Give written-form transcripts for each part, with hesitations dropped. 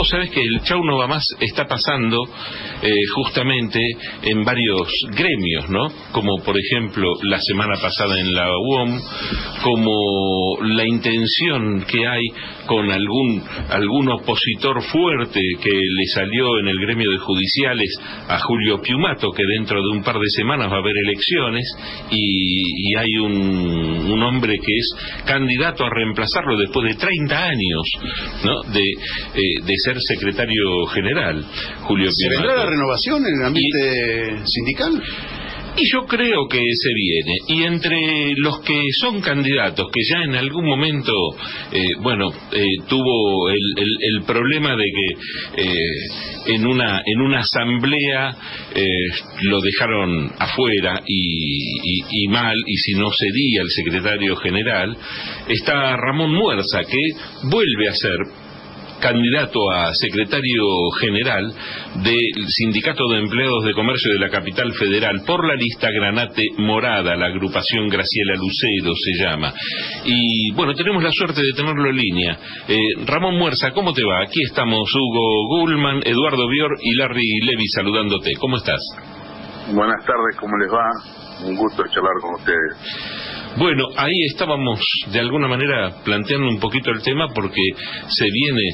vos sabés que el Chau no va más está pasando justamente en varios gremios, ¿no? Como por ejemplo la semana pasada en la UOM, como la intención que hay con algún opositor fuerte que le salió en el gremio de judiciales a Julio Piumato, que dentro de un par de semanas va a haber elecciones, y hay un hombre que es candidato a reemplazarlo después de 30 años, ¿no? de ser secretario general, Julio Piumato. ¿Se vendrá la renovación en el ambiente sindical? Y yo creo que se viene, y entre los que son candidatos, que ya en algún momento, tuvo el problema de que en una asamblea lo dejaron afuera y mal, y si no cedía el secretario general, está Ramón Muerza, que vuelve a ser candidato a secretario general del Sindicato de Empleados de Comercio de la Capital Federal por la lista Granate Morada, la agrupación Graciela Lucero se llama. Y bueno, tenemos la suerte de tenerlo en línea. Ramón Muerza, ¿cómo te va? Aquí estamos Hugo Gulman, Eduardo Bior y Larry Levy saludándote. ¿Cómo estás? Buenas tardes, ¿cómo les va? Un gusto charlar con ustedes. Bueno, ahí estábamos de alguna manera planteando un poquito el tema porque se viene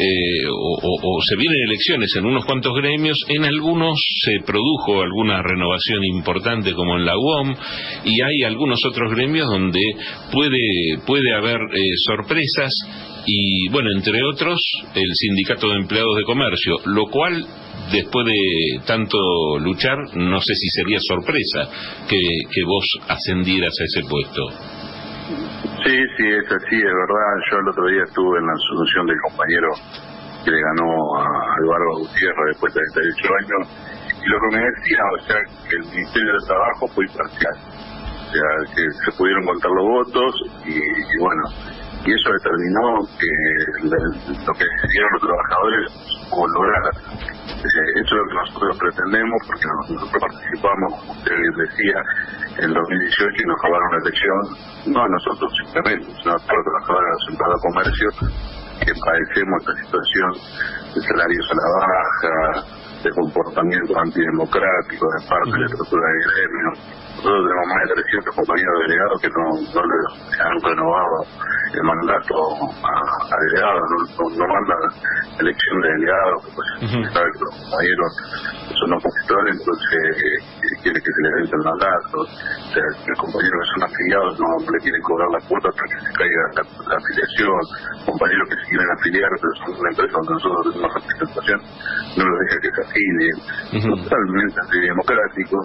se vienen elecciones en unos cuantos gremios, en algunos se produjo alguna renovación importante como en la UOM, y hay algunos otros gremios donde puede haber sorpresas, y bueno, entre otros el Sindicato de Empleados de Comercio, lo cual después de tanto luchar, no sé si sería sorpresa que vos ascendieras a ese puesto. Sí, es así, es verdad. Yo el otro día estuve en la asunción del compañero que le ganó a Álvaro Gutiérrez después de 38 años, y lo que me decía, o sea, que el Ministerio de Trabajo fue imparcial, o sea, que se pudieron contar los votos, y bueno, y eso determinó que lo que decidieron los trabajadores o lograr. Eso es lo que nosotros pretendemos, porque nosotros participamos, como usted bien decía, en 2018 y nos robaron la elección, no a nosotros simplemente, sino a todos los trabajadores del Centro de Comercio que padecemos esta situación de salarios a la baja, de comportamiento antidemocrático de parte de la estructura del gremio. Nosotros tenemos más de 300 compañeros delegados que no les han renovado el mandato a delegados, no mandan elección de delegados, pues sabe que los compañeros son opositores, entonces quiere que se le vence el mandato. O sea, el compañero que son afiliados no le quieren cobrar la cuota hasta que se caiga la afiliación. Compañeros que se quieren afiliar, pero son una empresa donde nosotros tenemos representación, no los deja que se afilien. Totalmente antidemocrático.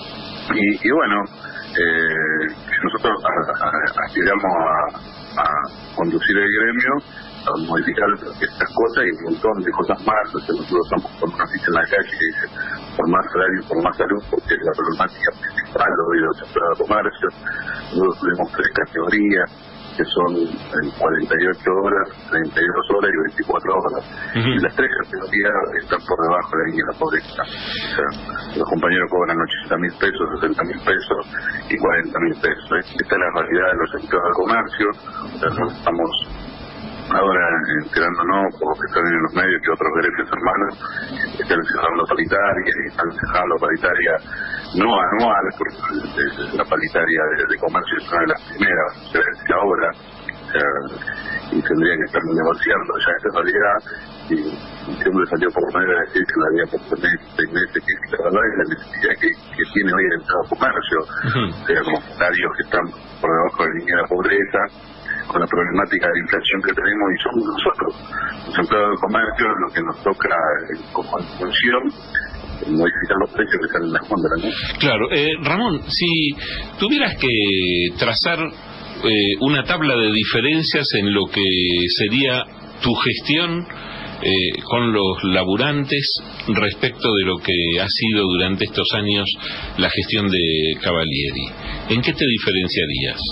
Y bueno, nosotros aspiramos a conducir el gremio, a modificar estas cosas y un montón de cosas más. Nosotros estamos con una ficha en la calle que dice por más salario, por más salud, porque es la problemática principal hoy de los empleados de comercio. Nosotros tuvimos 3 categorías que son 48 horas, 32 horas y 24 horas. Y las 3 categorías están por debajo de la línea de la pobreza. O sea, los compañeros cobran 80.000 pesos, 60.000 pesos y 40.000 pesos. Esta es la realidad de los empleados de comercio. O sea, nosotros estamos ahora enterándonos por lo que están en los medios que otros gremios hermanos están cerrando paritarias y están cerrando paritarias no anuales, porque la paritaria de comercio es una de las primeras, se vence ahora, y tendrían que estar negociando ya esta realidad. Y siempre salió por medio de decir que la había por 6 meses, que la verdad es la necesidad que tiene hoy el Estado de Comercio, o sea, como salarios que están por debajo de la línea de la pobreza, con la problemática de inflación que tenemos, y somos nosotros, los empleados del comercio, lo que nos toca como función, modificar los precios que salen de la fonda, ¿no? Claro, Ramón, si tuvieras que trazar una tabla de diferencias en lo que sería tu gestión con los laburantes respecto de lo que ha sido durante estos años la gestión de Cavalieri, ¿en qué te diferenciarías?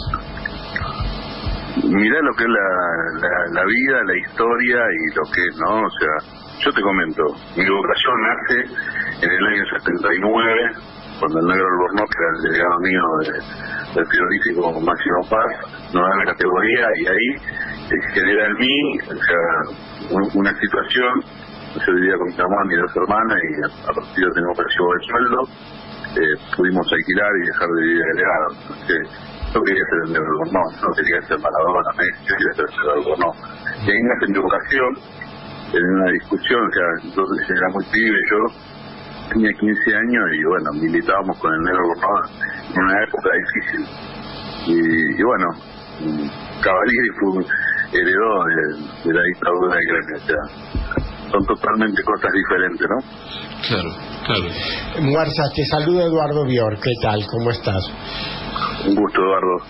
Mirá lo que es la vida, la historia y lo que es, ¿no? O sea, yo te comento, mi vocación nace en el año 79, cuando el negro Albornoz, que era el delegado mío del frigorífico Máximo Paz, nos da la categoría y ahí se genera en mí, o sea, una situación Yo vivía con mi hermana y 2 hermanas, y a partir de tener un recibo del sueldo, pudimos alquilar y dejar de vivir agregado. Entonces, yo quería ser el Albornoz, no quería ser Maradona, Messi, yo quería ser el Albornoz. Y ahí nace mi vocación, en una discusión, o sea, entonces era muy pibe, yo tenía 15 años y bueno, militábamos con el Negro Albornoz en una época difícil. Y bueno, Cavalieri heredó de la dictadura de Gremio, o sea, son totalmente cosas diferentes, ¿no? Claro, claro. Muarza, te saluda Eduardo Bior, ¿qué tal? ¿Cómo estás? Un gusto, Eduardo.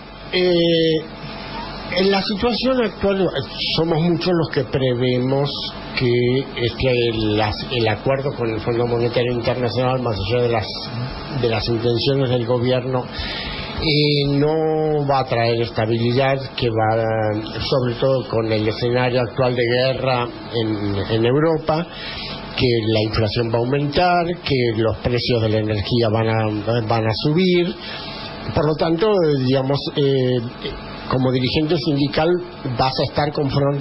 En la situación actual somos muchos los que prevemos que el acuerdo con el Fondo Monetario Internacional, más allá de las intenciones del gobierno, no va a traer estabilidad, que va, sobre todo con el escenario actual de guerra en Europa, que la inflación va a aumentar, que los precios de la energía van a subir. Por lo tanto, digamos, como dirigente sindical vas a estar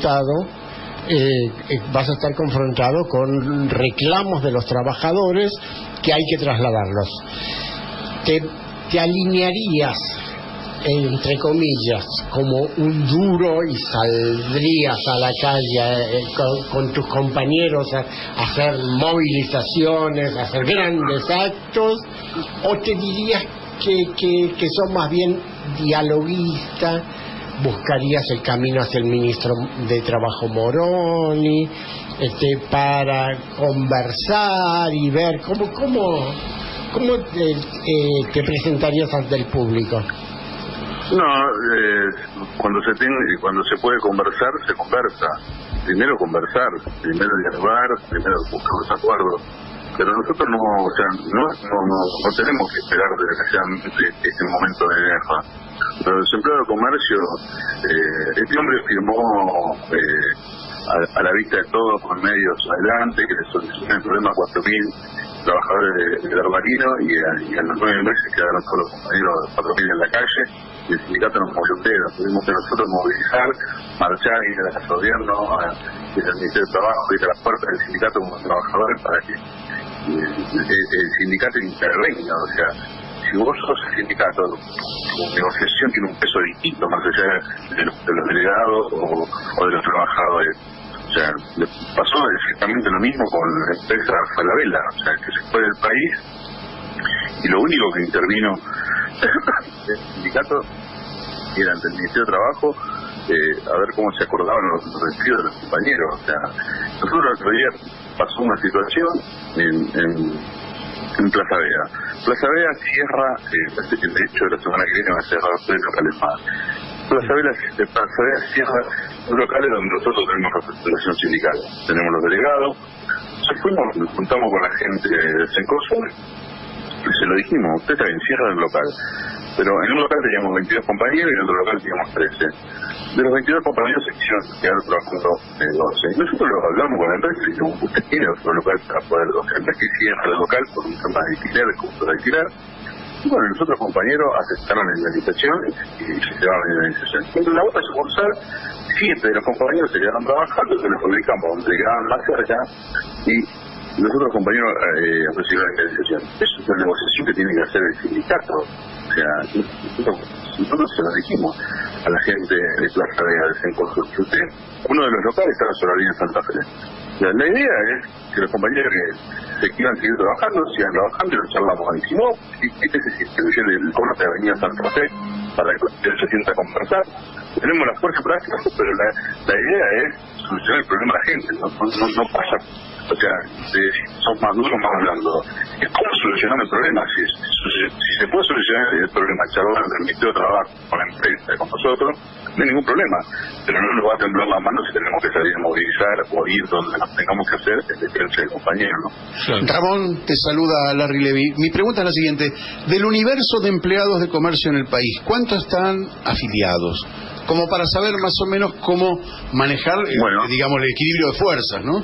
confrontado con reclamos de los trabajadores que hay que trasladarlos. ¿Te alinearías, entre comillas, como un duro y saldrías a la calle con tus compañeros a hacer movilizaciones, a hacer grandes actos, o te dirías que sos más bien dialoguista, buscarías el camino hacia el ministro de Trabajo Moroni, para conversar y ver cómo te presentarías ante el público? No, cuando se puede conversar, se conversa. Primero conversar, primero dialogar, primero buscar los acuerdos. Pero nosotros no tenemos que esperar desgraciadamente este momento de guerra. Pero el desempleado de comercio, este hombre firmó a la vista de todos por medios adelante que le soluciona el problema a 4.000 trabajadores del Arbarino, y a los 9 meses quedaron todos los compañeros 4.000 en la calle, y el sindicato nos movió un dedo. Tuvimos que nosotros movilizar, marchar, ir a la casa de gobierno, ir al Ministerio de Trabajo, ir a las puertas del sindicato como trabajadores para que el sindicato intervenga. O sea, si vos sos el sindicato, tu negociación tiene un peso distinto más allá de los delegados o de los trabajadores. O sea, le pasó exactamente lo mismo con la empresa Falabella, o sea, que se fue del país, y lo único que intervino el sindicato era ante el Ministerio de Trabajo a ver cómo se acordaban los despidos de los compañeros. O sea, nosotros el otro día pasó una situación en Plaza Vea. Plaza Vea cierra, de hecho la semana que viene va a cerrar 3 locales más. Plaza Vea cierra los locales donde nosotros tenemos representación sindical. Tenemos los delegados. Entonces nos juntamos con la gente del Cencosud y se lo dijimos: usted está bien, cierra el local. Pero en un local teníamos 22 compañeros y en otro local teníamos 13. De los 22 compañeros se quisieron quedar trabajando 12. Y nosotros lo hablamos con la empresa y dijimos: usted tiene otro local para poder, o sea, no es que cierra el local por un tema de alquiler, de costo de alquilar. Y bueno, los otros compañeros aceptaron la indemnización y se llevaron la indemnización. Entonces, la otra sucursal, 7 de los compañeros se quedaron trabajando, se les publicamos donde se quedaban más cerca, y los otros compañeros recibieron la indemnización. Eso es una negociación que tiene que hacer el sindicato. O sea, nosotros se lo dijimos a la gente de Plaza Vea, del Cencosud. Uno de los locales estaba sobre la línea de Santa Fe. O sea, la idea es que los compañeros que se quieran seguir trabajando, sigan trabajando, y lo charlamos ahí. Si no, este se instituye el corte de Avenida Santa Fe para que se sienta a conversar. Tenemos la fuerza práctica, pero la idea es solucionar el problema de la gente. No pasa. O sea, son más duros, más hablando. Es cómo solucionar el problema. Si se puede solucionar el problema charlando del Ministerio de Trabajo con la empresa, con nosotros, no hay ningún problema. Pero no nos va a temblar la mano si tenemos que salir a movilizar o ir donde nos tengamos que hacer en defensa del compañero, ¿no? Ramón, te saluda Larry Levy. Mi pregunta es la siguiente: del universo de empleados de comercio en el país, ¿cuántos están afiliados? Como para saber más o menos cómo manejar, digamos, el equilibrio de fuerzas, ¿no?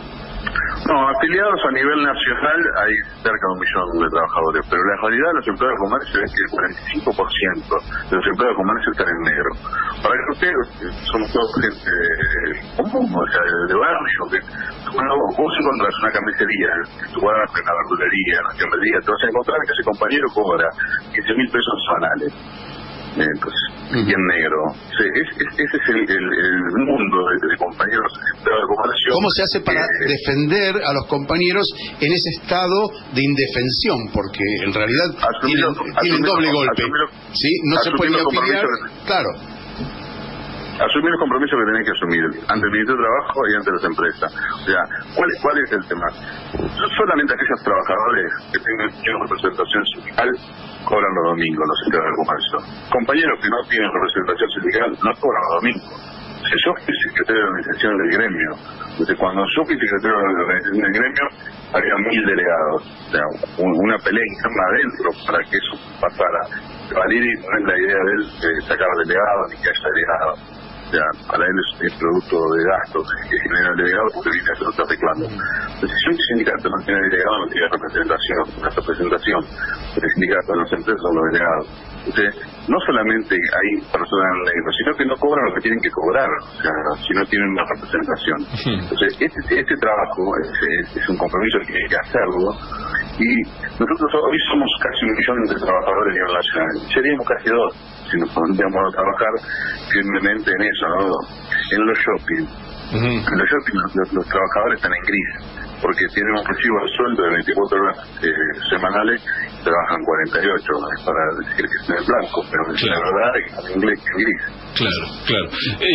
No, afiliados a nivel nacional hay cerca de 1 millón de trabajadores, pero la realidad de los empleados de comercio es que el 45% de los empleados de comercio están en negro. Para que ustedes, somos todos gente común, o sea, de barrio, que cuando vos encontrás una carnicería, en tu barrio, en la verdulería, en la fiambrería, te vas a encontrar que ese compañero cobra 15.000 pesos semanales. Entonces, y en negro. Sí, ese es el mundo de compañeros de comercio. ¿Cómo se hace para defender a los compañeros en ese estado de indefensión? Porque en realidad tienen doble golpe. ¿Sí? No se pueden afiliar. Claro. Asumir los compromisos que tenés que asumir ante el Ministerio de Trabajo y ante las empresas. O sea, ¿cuál es el tema? No solamente aquellos trabajadores que tengan representación sindical cobran los domingos, los empleados del comercio. Compañeros que no tienen representación sindical no cobran los domingos. O sea, yo fui secretario de organización del gremio. Entonces, cuando yo fui secretario de organización del gremio, había 1.000 delegados. O sea, una pelea interna adentro para que eso pasara. Valeri no es la idea de él sacar delegados ni que haya delegados. O sea, para él es producto de gastos que genera el delegado porque viene a hacer otro reclamo. Entonces, si un sindicato no tiene delegado, no tiene representación. El sindicato de las empresas son los delegados. Entonces, no solamente hay personas en negro, sino que no cobran lo que tienen que cobrar, o sea, si no tienen una representación. Entonces, este trabajo es un compromiso que hay que hacerlo. Y nosotros hoy somos casi 1 millón de trabajadores a nivel nacional. Seríamos casi 2 si nos pondríamos a trabajar firmemente en eso, ¿no? En los shopping. En los shopping los trabajadores están en gris, porque tienen un recibo de sueldo de 24 horas semanales, trabajan 48, para decir que están en blanco, pero la verdad es que en gris. Claro.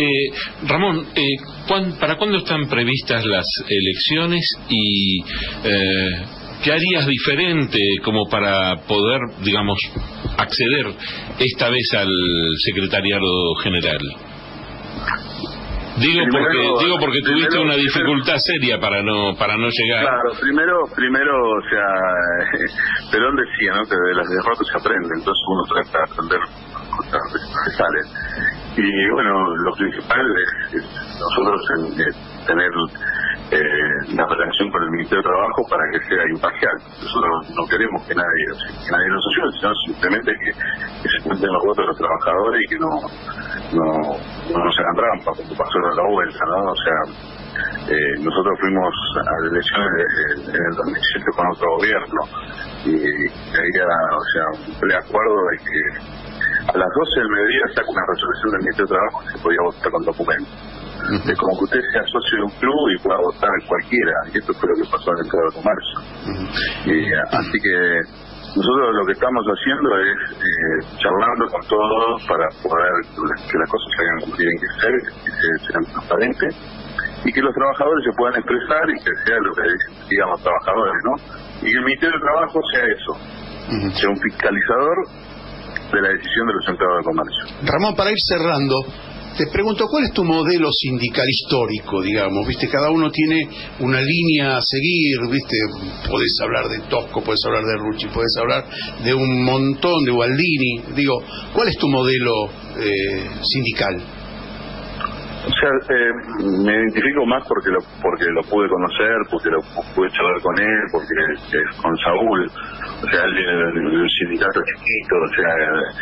Ramón, ¿para cuándo están previstas las elecciones y qué harías diferente como para poder, digamos, acceder esta vez al secretariado general? Digo porque tuviste una dificultad seria para no llegar. Claro, primero, o sea, Perón decía, ¿no?, que de las derrotas se aprende, entonces uno trata de aprender cosas que salen. Y bueno, lo principal es nosotros tener la relación con el Ministerio de Trabajo para que sea imparcial. Nosotros no queremos que nadie nos ayude, sino simplemente que se cuenten los votos de los trabajadores y que no nos hagan trampa, como pasó en la vuelta, ¿no? O sea, nosotros fuimos a las elecciones en el 2017 con otro gobierno y había, o sea, un preacuerdo de que a las 12 del mediodía saca una resolución del Ministerio de Trabajo que se podía votar con documentos. Es como que usted sea socio de un club y pueda votar cualquiera, y esto fue lo que pasó en el Estado de Comercio. Así que nosotros lo que estamos haciendo es charlando con todos para poder que las cosas se hagan como tienen que ser, que sean transparentes y que los trabajadores se puedan expresar y que sea lo que digan los trabajadores, ¿no? Y que el Ministerio de Trabajo sea eso, sea un fiscalizador de la decisión de los empleados de comercio. Ramón, para ir cerrando, te pregunto, ¿cuál es tu modelo sindical histórico, digamos? ¿Viste? Cada uno tiene una línea a seguir, ¿viste? Podés hablar de Tosco, podés hablar de Rucci, podés hablar de un montón, de Gualdini. Digo, ¿cuál es tu modelo sindical? O sea, me identifico más porque lo pude conocer, porque lo pude charlar con él, porque con Saúl, o sea, él viene de un sindicato chiquito, o sea,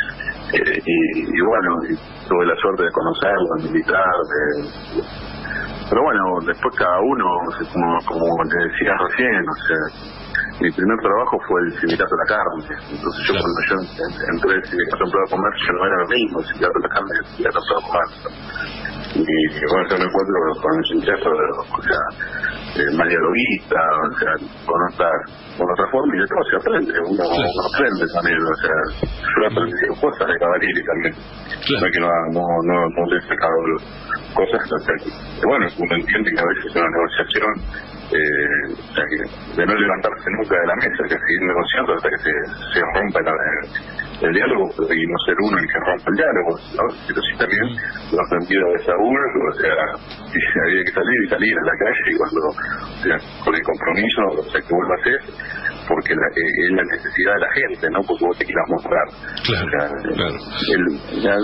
y bueno, tuve la suerte de conocerlo, de militar, pero bueno, después cada uno, como te decía recién, o sea, mi primer trabajo fue el sindicato de la carne. Entonces yo cuando yo entré en el sindicato de empleado de comercio no era lo mismo el sindicato de la carne que el sindicato de empleado de comercio. Y bueno, yo me encuentro con el sindicato o sea, más dialoguista, o sea, con otra forma, y de todo se aprende, uno aprende también, o sea, yo aprendí cosas de Cavalieri también, no es que no le he sacado cosas, o sea, que bueno, uno entiende que a veces una negociación, o sea, que de no levantarse nunca de la mesa, que seguir negociando hasta que se rompa el diálogo y no ser uno el que rompa el diálogo, ¿no? Pero sí también lo aprendido de Saúl, o sea, había que salir a la calle y cuando, o sea, con el compromiso, o sea, que vuelva a ser, porque es la necesidad de la gente, ¿no? Porque vos te quieras mostrar. Claro, o sea,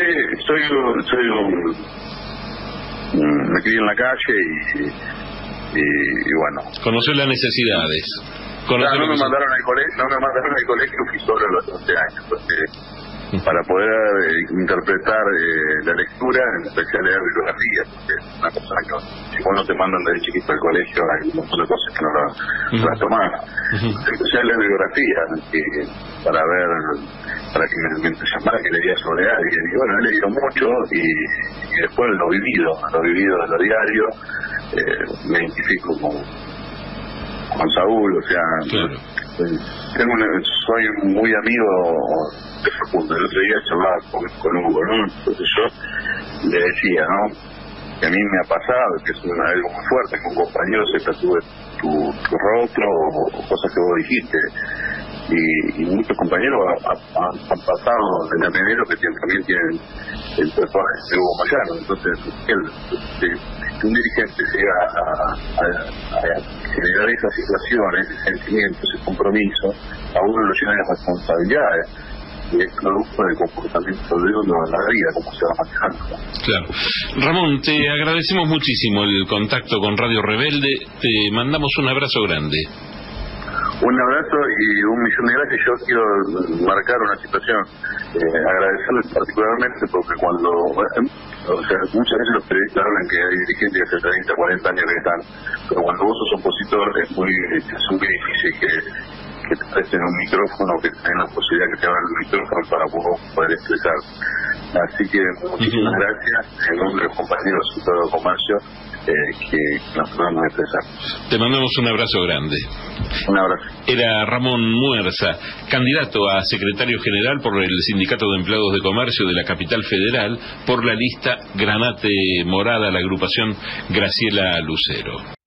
me crié en la calle y bueno. Conocer las necesidades. No me mandaron al colegio, fui solo a los 11 años, porque para poder interpretar la lectura, empecé a leer bibliografía, porque es una cosa que si vos no te mandan desde chiquito al colegio, hay un montón de cosas que no las tomás. Empecé a leer bibliografía para que me entusiasmara que leía sobre alguien, y bueno, he leído mucho y después lo vivido de lo diario. Me identifico con Saúl, o sea, claro. Soy muy amigo de Facundo. El otro día charlaba con Hugo, ¿no? Entonces yo le decía, ¿no?, que a mí me ha pasado, que es algo muy fuerte, que un compañero se tatúe tu rostro o cosas que vos dijiste, y muchos compañeros han pasado en el enero que también tienen el tatuaje de Hugo Moyano. Entonces que un dirigente llega a generar esa situación, ese sentimiento, ese compromiso, a uno lo llena de responsabilidades, y es producto del comportamiento de uno en la vida, como se va manejando. Claro. Ramón, te agradecemos muchísimo el contacto con Radio Rebelde, te mandamos un abrazo grande. Un abrazo y un millón de gracias. Yo quiero marcar una situación, agradecerles particularmente porque muchas veces los periodistas hablan que hay dirigentes que hace 30, 40 años que están, pero cuando vos sos opositor es muy difícil que te presten un micrófono, que tengan la posibilidad que te abran el micrófono para vos poder expresar. Así que muchísimas gracias en nombre de los compañeros de todo comercio que nos podamos expresar. Te mandamos un abrazo grande. Un abrazo. Era Ramón Muerza, candidato a secretario general por el Sindicato de Empleados de Comercio de la Capital Federal por la lista Granate Morada, la agrupación Graciela Lucero.